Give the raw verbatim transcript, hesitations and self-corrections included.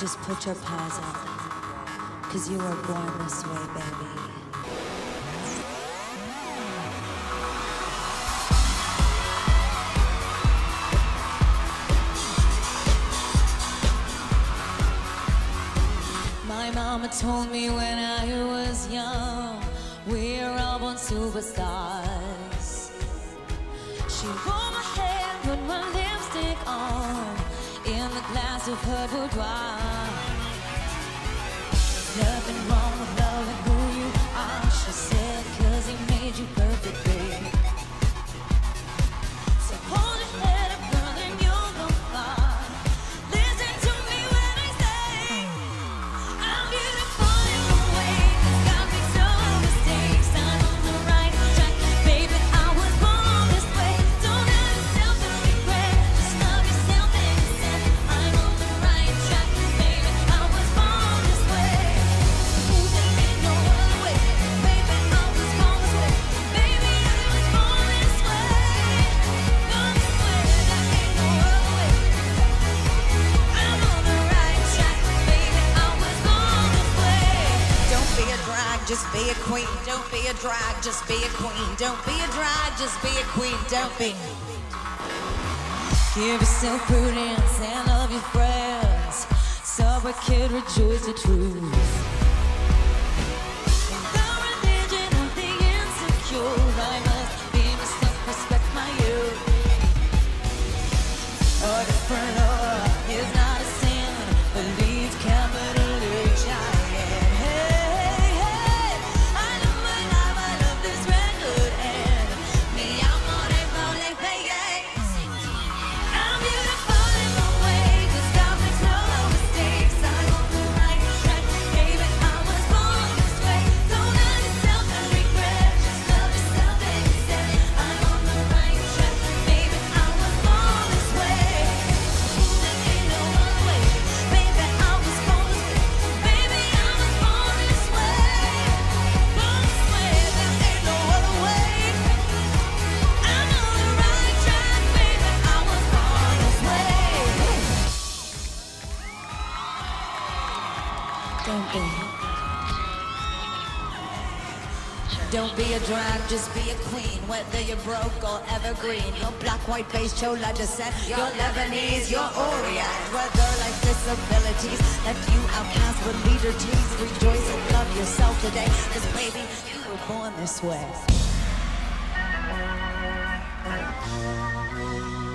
Just put your paws up, cause you were born this way, baby. My mama told me when I was young, we're all born superstars. She rolled my hair, put my lipstick on, in the glass of her boudoir. Nothing wrong with loving who you are, she said, cause he made you perfect, babe. So hold your head up, girl, and you'll go far. Listen to me when I say I'm beautiful in the way that's got me so mistakes. I'm on the right track, baby, I was born this way. Don't have yourself to regret, just love yourself and accept I'm on the right track, baby, I was born this way. Ooh, there ain't no other way, baby, I was born this way. Baby, I was born this way. Born this way, there ain't no other way. I'm on the right track, baby, I was born this way. Don't be a drag, just be a queen. Don't be a drag, just be a queen. Don't be a drag, just be a queen. Don't be. Give yourself prudence and love your friends, so we can rejoice the truth. The religion of the insecure, I must be myself, respect my youth. A different love is not a sin, believes capital H I N. Hey, hey, I love my life, I love this record, and me, I'm on it, on it, hey, hey. I'm beautiful in the way, cause God makes no mistakes. I'm on the right track, baby, I was born this way. Don't have yourself to regret, just love yourself and accept I'm on the right track, baby, I was born this way. There ain't no other way, baby, I was born this way. Baby, I was born this way. Born this way, there ain't no other way. I'm on the right track, baby, I was born this way. Don't be. Don't be a drag, just be a queen. Whether you're broke or evergreen, your black, white, beige, chola descent, your Lebanese, your Orient. Whether life's disabilities left you outcast with leader tease, rejoice and love yourself today, cause baby, you were born this way.